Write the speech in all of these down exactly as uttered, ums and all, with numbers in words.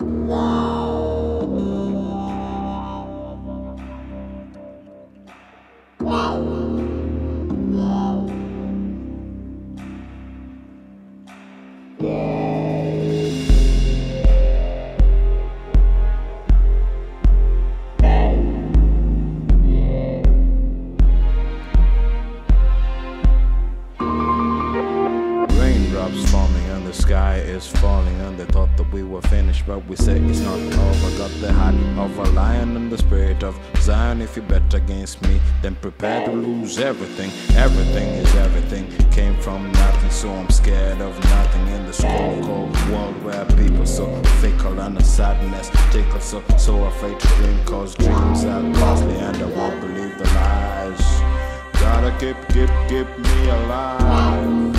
Raindrops forming and the sky is falling, and they thought that we were finished, but we say it's not over. Got the heart of a lion and the spirit of Zion. If you bet against me, then prepare to lose everything. Everything is everything, came from nothing, so I'm scared of nothing. In this cold, cold world where people so fickle and the sadness tickle, so so afraid to dream, cause dreams are costly and I won't believe the lies. Gotta keep, keep, keep me alive.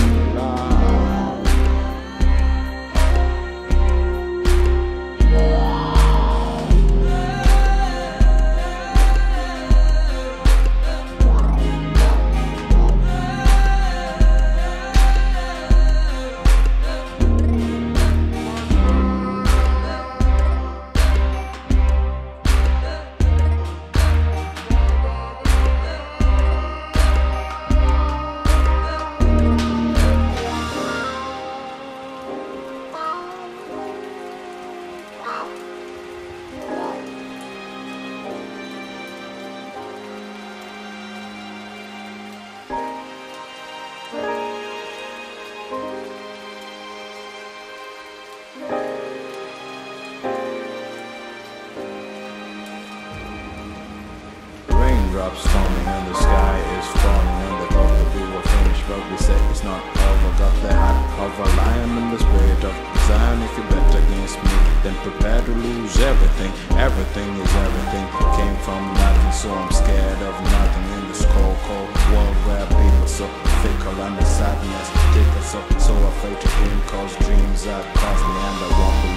Raindrops forming and the sky is falling, and they thought that we were finished, but we say it's not over. Got the heart of a lion and the spirit of Zion. If you bet against me, then prepare to lose everything. Everything is everything, came from nothing, so I'm scared of nothing. In this cold, cold world where people so fickle and the sadness tickle, so so afraid to dream, cause dreams are costly and I won't believe